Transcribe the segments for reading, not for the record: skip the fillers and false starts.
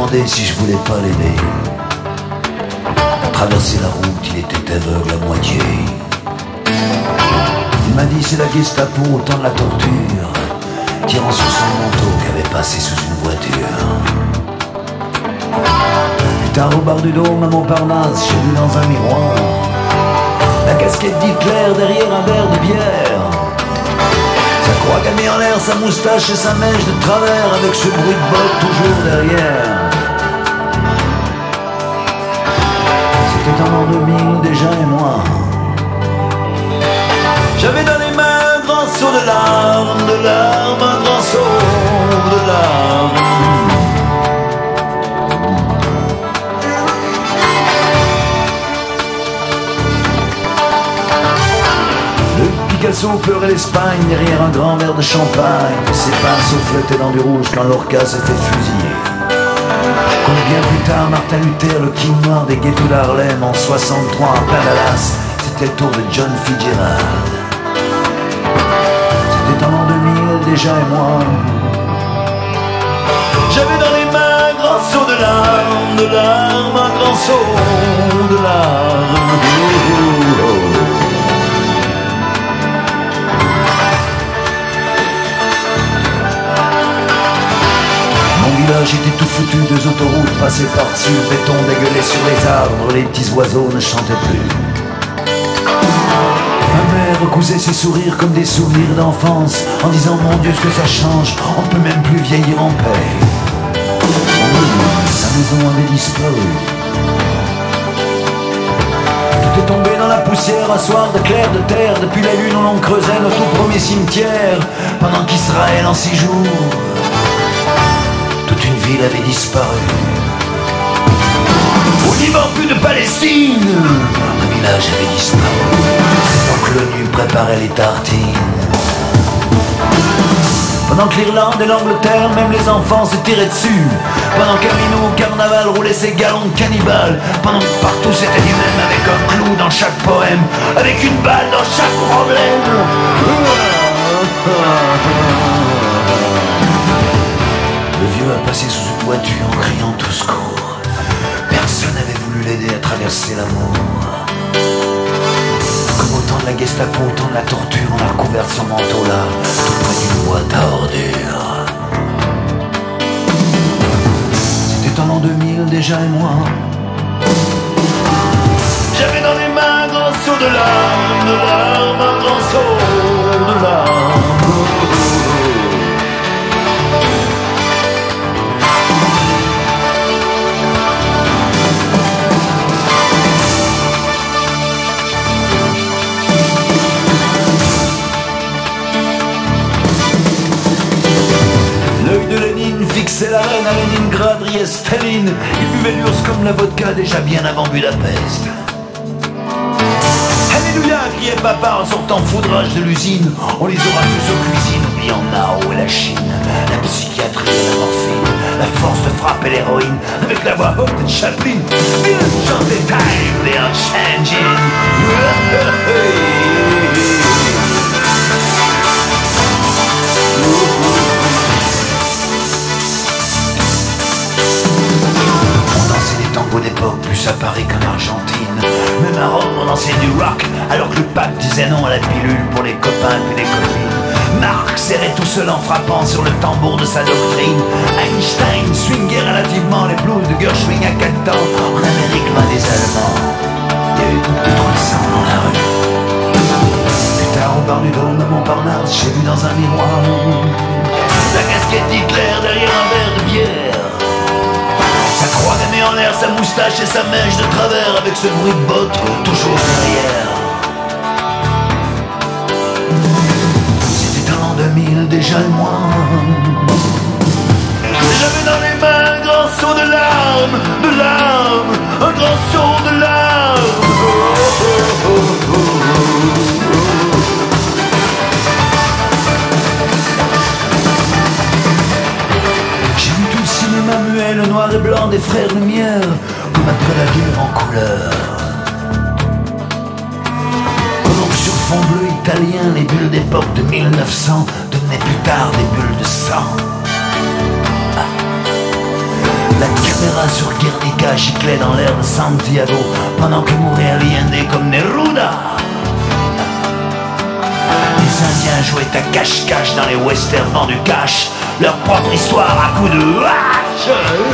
demandé si je voulais pas l'aider. À traverser la route, il était aveugle à moitié. Il m'a dit c'est la Gestapo au temps de la torture, tirant sur son manteau qu'avait passé sous une voiture. Plus tard au bar du Dôme à Montparnasse, j'ai vu dans un miroir la casquette d'Hitler derrière un verre de bière. Sa croix gammée en l'air, sa moustache et sa mèche de travers, avec ce bruit de bottes toujours derrière. C'était en l'an 2000 déjà et moi. J'avais dans les mains un grand seau de larmes, un grand seau de larmes. Picasso pleurait l'Espagne derrière un grand verre de champagne. Ses pinceaux flottaient dans du rouge quand Lorca s'est fait fusiller. Comme bien plus tard, Martin Luther, le king noir des ghettos d'Harlem en 63 à plein Dallas, c'était le tour de John Fitzgerald. C'était en l'an 2000 déjà et moi. J'avais dans les mains un grand seau de larmes, un grand seau de larmes. Le village était tout foutu, deux autoroutes passaient par-dessus, le béton dégueulait sur les arbres, les petits oiseaux ne chantaient plus. Ma mère recousait ses sourires comme des souvenirs d'enfance, en disant mon Dieu ce que ça change, on ne peut même plus vieillir en paix. Sa maison avait disparu. Tout est tombé dans la poussière, un soir de clair de terre, depuis la lune on creusait notre tout premier cimetière, pendant qu'Israël en 6 jours. Toute une ville avait disparu. Au Liban, plus de Palestine. Un village avait disparu. Pendant que l'ONU préparait les tartines. Pendant que l'Irlande et l'Angleterre, même les enfants se tiraient dessus. Pendant qu'Amino au carnaval roulait ses galons de cannibales. Pendant que partout c'était du même, avec un clou dans chaque poème, avec une balle dans chaque problème. Le vieux a passé sous une voiture en criant tout secours. Personne n'avait voulu l'aider à traverser l'amour. Comme au temps de la Gestapo, au temps de la torture, on a recouvert son manteau là, tout près d'une boîte à ordures. C'était en l'an 2000 déjà et moi. J'avais dans les mains un grand seau de larmes, un grand seau de larmes. Fixait la reine à Leningrad, riait Staline. Il buvait l'ours comme la vodka déjà bien avant Budapest. Alléluia, criait papa en sortant foudrage de l'usine. On les aura tous aux cuisines, oubliant Mao et la Chine. La psychiatrie et la morphine, la force de frappe et l'héroïne, avec la voix haute de Chaplin. Bien chanté time, they are changing. D'époque, plus à Paris qu'en Argentine. Même à Rome, on dansait du rock, alors que le pape disait non à la pilule pour les copains puis les copines. Marx serrait tout seul en frappant sur le tambour de sa doctrine. Einstein swingait relativement les blues de Gershwin à 4 temps. En Amérique, loin des Allemands, il y avait beaucoup trop de sang dans la rue. Plus tard, au bar du Dôme à Montparnasse, j'ai vu dans un miroir la casquette d'Hitler derrière un verre de bière. Sa croix gammée en l'air, sa moustache et sa mèche de travers, avec ce bruit de bottes toujours derrière. C'était en l'an 2000 déjà et moi. J'avais dans les mains un grand seau de larmes, un grand seau de larmes. Le noir et blanc des frères Lumière, comme après la guerre en couleur. Pendant que sur fond bleu italien, les bulles d'époque de 1900 devenaient plus tard des bulles de sang. La caméra sur Guernica giclait dans l'air de Santiago pendant que mouraient aliénés comme Neruda. Les Indiens jouaient à cache-cache dans les westerns vendus cash, leur propre histoire à coups de hache.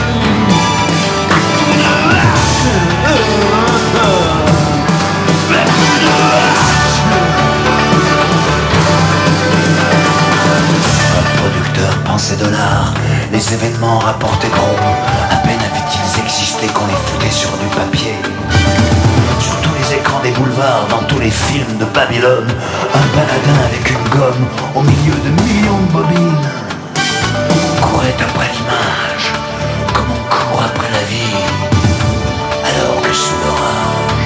Pensée dollars, les événements rapportaient gros. À peine avaient-ils existé qu'on les foutait sur du papier. Sur tous les écrans des boulevards, dans tous les films de Babylone, un paladin avec une gomme au milieu de millions de bobines courait après l'image, comme on court après la vie, alors que sous l'orage,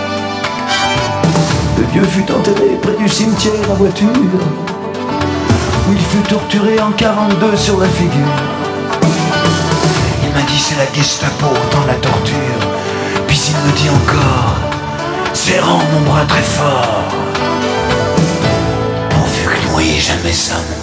le vieux fut enterré près du cimetière à voiture, où il fut torturé en 42 sur la figure. Il m'a dit c'est la Gestapo, autant la torture. Puis il me dit encore, serrant mon bras très fort, pourvu que ne voyez jamais ça.